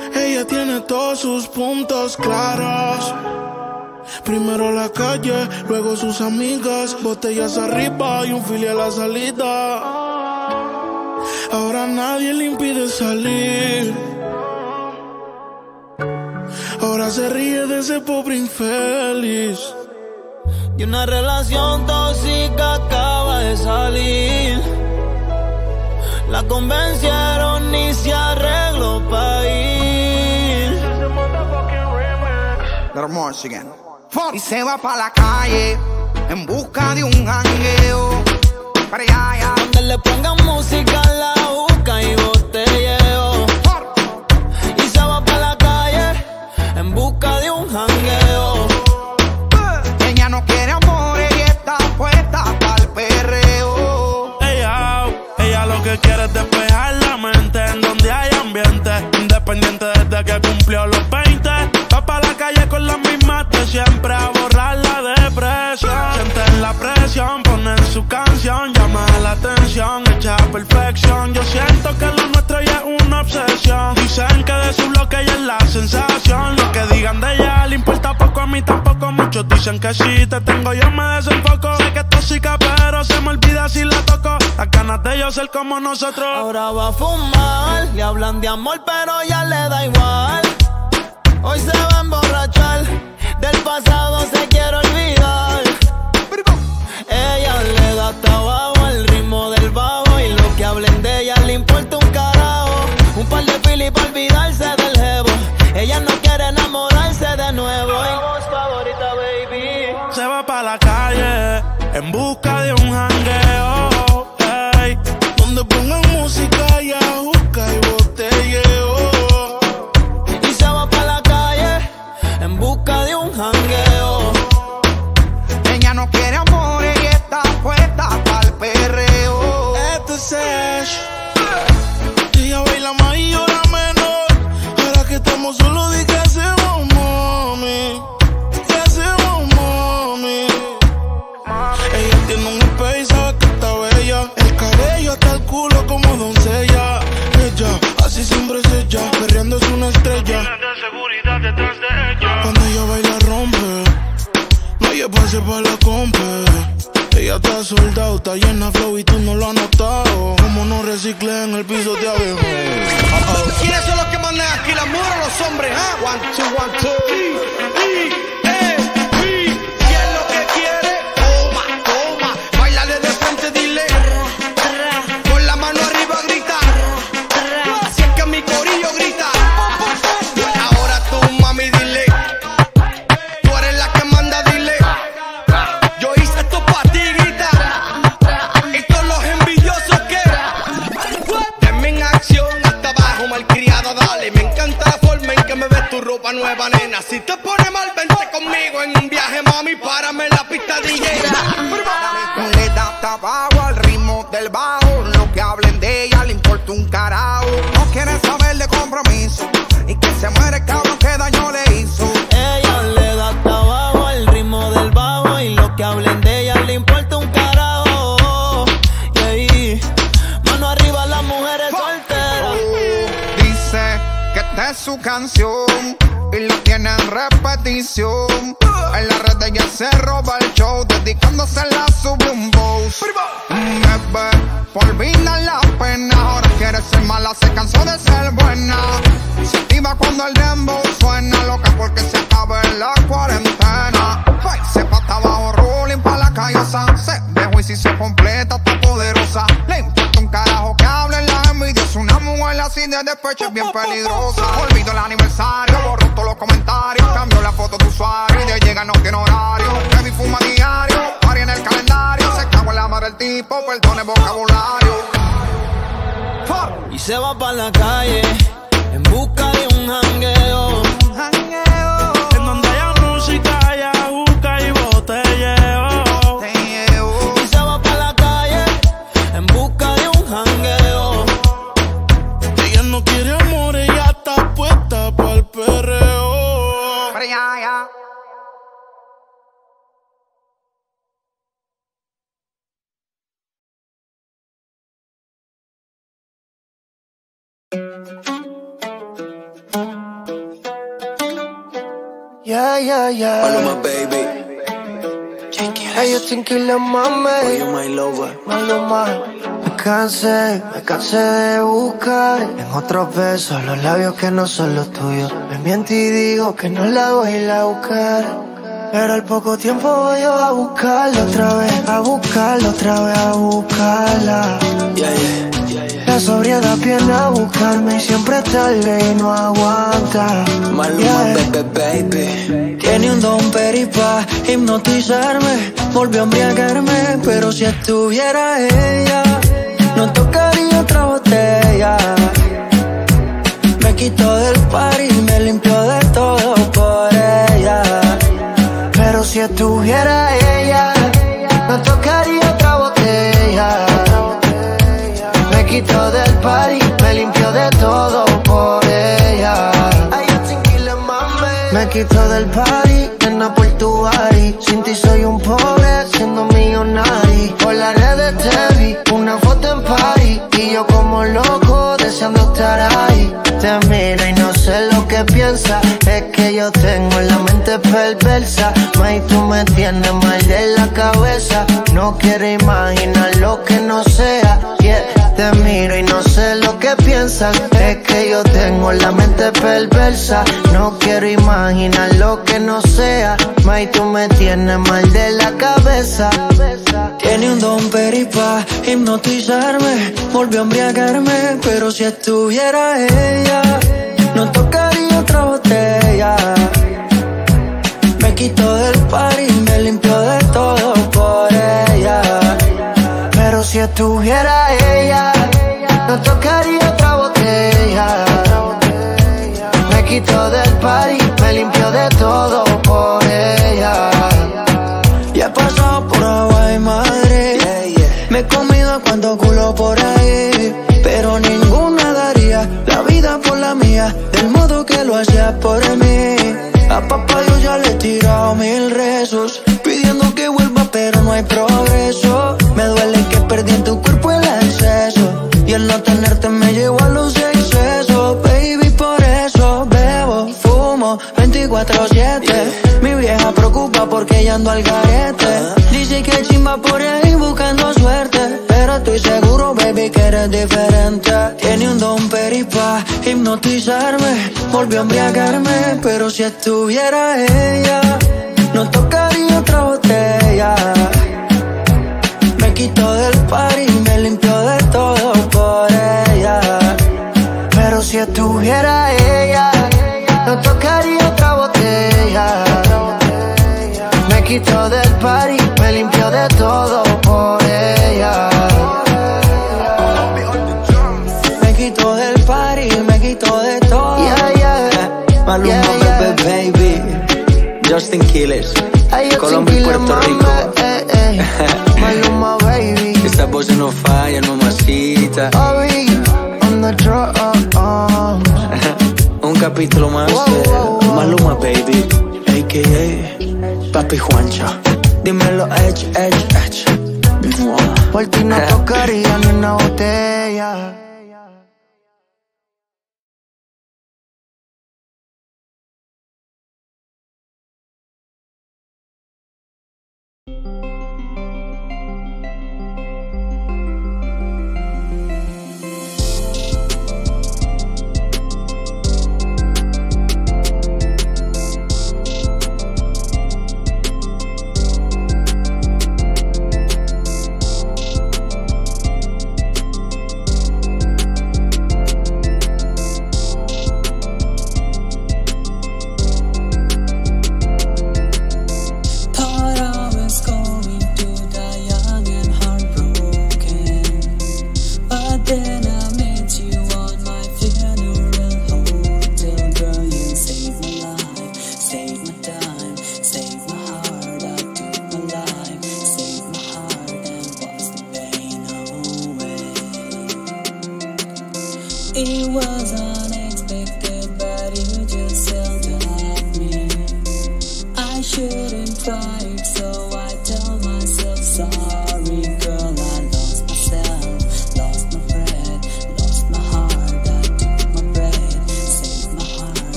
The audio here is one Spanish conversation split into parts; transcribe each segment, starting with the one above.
Ella tiene todos sus puntos claros. Primero la calle, luego sus amigas, botellas arriba y un fili a la salida. Ahora nadie le impide salir. Ahora se ríe de ese pobre infeliz. Y una relación tóxica acaba de salir. La convencieron y se arregló pa' ir. Y se va pa' la calle en busca de un jangueo. Para allá, donde le pongan música, la busca y botelleo. Y se va pa' la calle en busca de un jangueo. Ella no quiere amor, ella está puesta pa'l perreo. Ella lo que quiere es despejar la mente en donde hay ambiente. Independiente desde que cumplió los 20. Va pa' la calle con las mismas de siempre a borrar la depresión. Sienten la presión, ponen su canción, llama la atención, hecha perfección. Yo siento que lo nuestro ya es una obsesión. Dicen que de su bloque ella es la sensación. Lo que digan de ella le importa poco, a mí tampoco. Muchos dicen que si te tengo yo me desenfoco. Sé que es tóxica pero se me olvida si la toco. Las ganas de ellos ser como nosotros. Ahora va a fumar, le hablan de amor pero ya le da igual. Hoy se va a emborrachar, del pasado se quiere olvidar. Ella le da hasta abajo al ritmo del bajo. Y lo que hablen de ella le importa un carajo. Un par de filis para olvidarse del jevo. Ella no quiere enamorarse de nuevo. Y voz favorita, baby. Se va pa' la calle en busca de un jangueo, hey, donde pongan música y busca y botelleo. Y se va pa' la calle en busca de un jangueo. Ella no quiere amor, ella está puesta pa'l perreo. Este es Ash. Ella baila más y llora menos. Ahora que estamos solos, di que hacemos, mami. ¿Qué hacemos, mami? Ella tiene un space, sabe que está bella. El cabello hasta el culo como doncella. Ella, así siempre es ella. Perreando es una estrella. De seguridad detrás de ella. Cuando ella baila rompe. No hay espacio para la compa. Ella está soldado, está llena flow y tú no lo has notado. Como no reciclé en el piso de abajo. ¿Quiénes son los que mandan aquí, las mujeres o los hombres? One, two, one, two. ¿Qué es lo que quiere? Toma, toma. Báilale de frente, dile. Con la mano arriba grita. Así es que mi corillo grita. Ahora tú, mami, dile. Tú eres la que manda, dile. Yo hice esto pa' ti, grita. Y todos los envidiosos que denme en acción hasta abajo, malcriado, dale. Me encanta la forma en que me ves tu ropa nueva, nena. Si te pone mal, vente conmigo en un viaje, mami. Párame en la pista, DJ. Le da hasta abajo al ritmo del bajo. Lo que hablen de ella le importa un carajo. No quiere saber de compromiso. Y que se muere el cabrón que daño le hizo. Ella le da hasta abajo al ritmo del bajo. Y lo que hablen de ella le importa un carajo. Yeah. Mano arriba las mujeres solteras. Dice que esta es su canción y lo tiene en repetición. En la red ella se roba el show, dedicándose la sube un boss. Bebé, por olvidar la pena, ahora quiere ser mala, se cansó de ser buena. Se activa cuando el dembow suena, loca porque se acaba en la cuarentena. Se pata abajo, rolling pa' la callosa. Se dejó y si se completa está poderosa. Le importa un carajo que hablen la envidia. Es una mujer así de despecho, es bien peligrosa. Olvido el aniversario, borró todos los comentarios. Cambió la foto de usuario y de llega no tiene horario. Heavy fuma diario, party en el calendario. Se cagó en la madre el tipo, perdone vocabulario. Y se va pa' la calle en busca de un jangueo. En donde haya música, haya busca y botelleo. Y se va pa' la calle en busca de un jangueo. Ella no quiere amor, ella está puesta pa'l perreo. Para allá. yeah. Maluma, baby. Hey, yo tranquila, mami. Oh, you my lover. Maluma. Me cansé de buscar en otros besos los labios que no son los tuyos. Me miento y digo que no la voy a ir a buscar, pero al poco tiempo voy yo a buscarla otra vez, a buscarla. La sobriedad viene a buscarme y siempre es tarde y no aguanta. Maluma, baby. Tiene un don peripa hipnotizarme, volvió a embriagarme, pero si estuviera ella, no tocaría otra botella. Me quitó del party, me limpió de todo por ella. Pero si estuviera ella, no tocaría otra botella. Me quitó del party, me limpió de todo por ella. Me quitó del party, nena por tu body. Sin ti soy un pobre, siendo millonario. Por las redes te vi, una foto en party, y yo como loco, deseando estar ahí. Te miro y no sé lo que piensas, es que yo tengo la mente perversa. May, tú me tienes mal de la cabeza, no quiero imaginar lo que no sea, yeah. Te miro y no sé lo que piensas, es que yo tengo la mente perversa, no quiero imaginar lo que no sea. May, tú me tienes mal de la cabeza. Tiene un don peripa hipnotizarme, volvió a embriagarme, pero si estuviera ella, no tocaría otra botella. Me quitó del party, me limpió de todo por ella. Pero si estuviera ella, no tocaría otra botella. Me quitó del party, me limpió de todo por ella. Ya he pasado por agua y madre, me he comido cuanto culo por ahí, pero ninguna daría la vida por la mía, del modo que lo hacía por mí. A papá yo ya le he tirado 1000 rezos, pidiendo que vuelva pero no hay progreso. Me duele que perdí en tu cuerpo el acceso, y el no tenerte me llevó a los excesos. Baby, por eso bebo, fumo 24/7. Mi vieja preocupa porque ya ando al garete. Dice que chimba por ahí buscando suerte, pero estoy seguro, baby, que eres diferente. Tiene un don peripa hipnotizarme, volvió a embriagarme, pero si estuviera ella, no tocaría otra botella. Me quitó del party, me limpió de todo por ella. Pero si estuviera ella, no tocaría otra botella. Me quitó del party, me limpió de todo por ella. Me quitó del party, me quitó de todo. Maluma, baby. Justin Quiles, Colombia y Puerto Rico. Maluma, baby. Esa voz no falla, mamacita. On the drum. Un capítulo más de Maluma, baby, a.k.a. Papi Juancho. Dímelo, Edge. Por ti no tocaría ni una botella.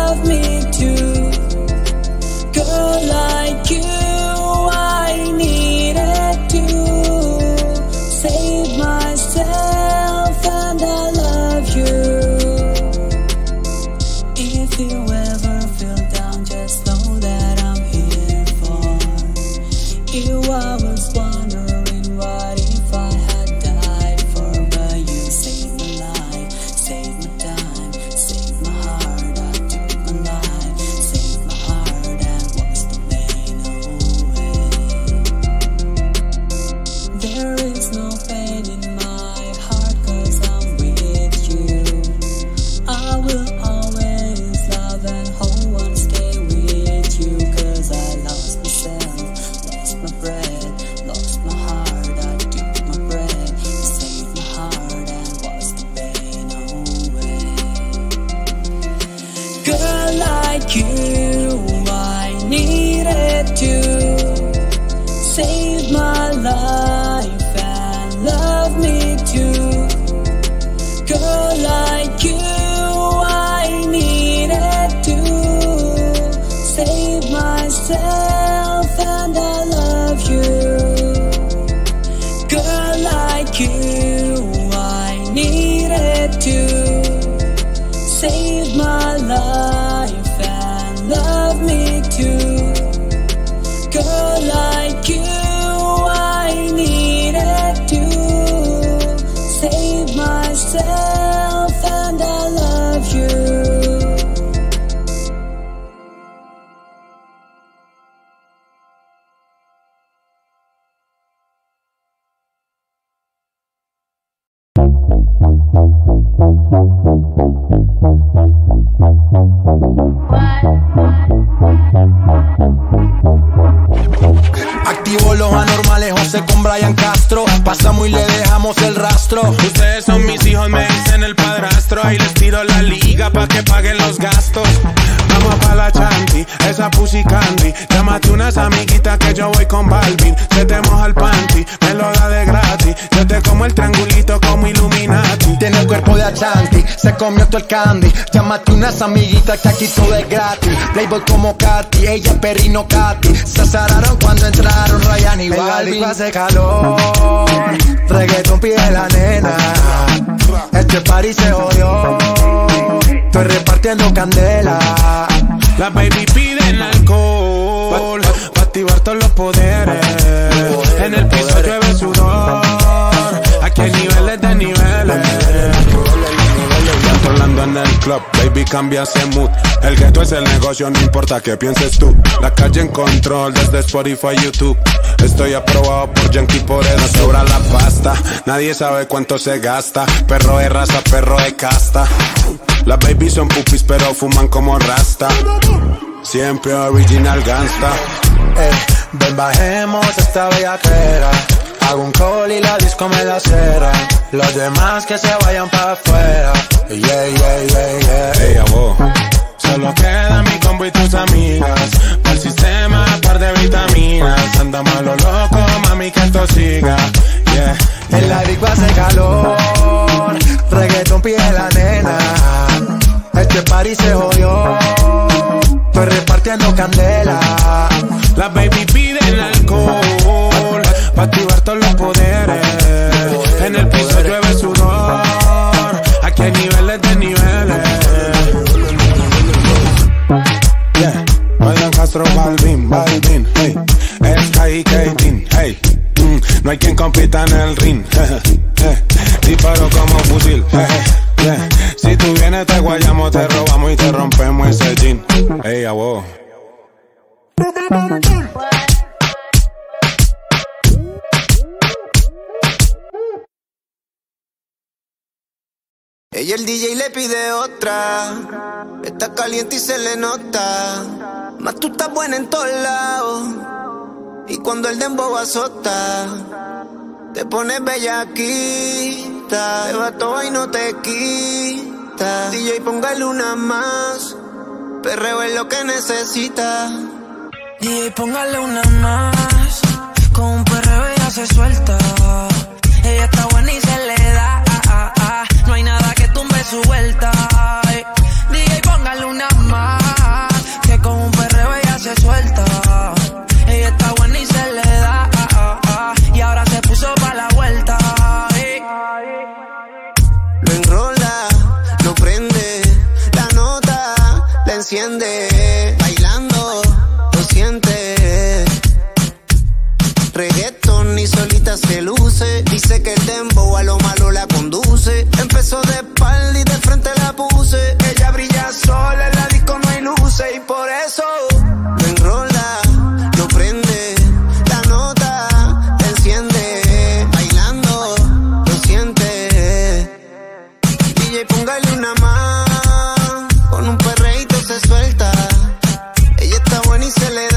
love me too. Girl like you, I needed to save myself, and I love you. If you ever feel down, just know that I'm here for you. I was wondering what if I had died for, but you saved my life, saved my time, saved my heart. I took my life, saved my heart, and washed the pain away. There is no pain in my heart, 'cause I'm with you. I will always love and hold and stay with you, 'cause I lost myself, lost my breath, lost my heart. I took my breath, saved my heart, and washed the pain away. Girl like you, I needed to save my life and love me too. Girl like you, I needed to save myself, and I love you. Girl like you, I needed to save my life and love me too. Girl like you, I needed to save myself, and I love you. Activo los anormales, José con Brian Castro. Pasamos y le dejamos el rastro. Ustedes son mis hijos, me dicen el padrastro. Ahí les tiro la liga pa' que paguen los gastos. Vamos pa' la chanti, esa pussy candy. Llámate unas amiguitas que yo voy con Balvin. Se te moja el panty, me lo da de gratis. Yo te como el triangulito como Illuminati. Tiene el cuerpo de Achanti, se comió todo el candy. Llámate unas amiguitas que aquí todo es gratis. Playboy como Katy, ella Perrino Katy. Se azararon cuando entraron Ryan y Balvin. Hace calor, reggaeton pide la nena. Este party se jodió, estoy repartiendo candela. Las baby piden alcohol pa' activar todos los poderes. En el piso llueve sudor, aquí hay niveles de niveles. Controlando en el club, baby cambia ese mood. El gueto es el negocio, no importa qué pienses tú. La calle en control desde Spotify, YouTube. Estoy aprobado por Yankee, por eso sobra la pasta. Nadie sabe cuánto se gasta. Perro de raza, perro de casta. Las babies son pupis pero fuman como rasta. Siempre original gangsta. Ven bajemos esta bellaquera. Hago un call y la disco me la cera. Los demás que se vayan para afuera. Yeah, yeah, yeah, yeah. Hey, abo. Solo queda mi combo y tus amigas. Para el sistema, par de vitaminas. Andamos a lo loco, mami, que esto siga. Yeah. En la disco hace calor, reggaeton pide la nena. Este party se jodió, estoy repartiendo candela. Las baby piden alcohol pa' activar todos los poderes. En el piso llueve sudor, aquí hay niveles de niveles. Yeah, Brian Castro, Balvin, hey. Sky y Katin, hey. No hay quien compita en el ring. Disparo como fusil. Yeah. Si tú vienes te guayamos, te robamos y te rompemos ese jean. Hey, abo. Ella el DJ le pide otra. Está caliente y se le nota. Más tú estás buena en todos lados. Y cuando el dembow azota, te pones bellaquita. Te va todo y no te quita. DJ póngale una más. Perreo es lo que necesita. DJ póngale una más. Con un perreo ella se suelta. Ella está buena y se le da. No hay nada que tumbe su vuelta. DJ póngale una más. enciende, bailando, lo siente. Reggaeton y solita se luce, dice que el dembow a lo malo la conduce. Empezó de espalda y de frente la puse. Ella brilla sola, en la disco no hay luces y por eso lo enrola, lo prende, la nota enciende, bailando, lo siente. DJ póngale una más, con un perreíto se suelta. Ella está buena y se le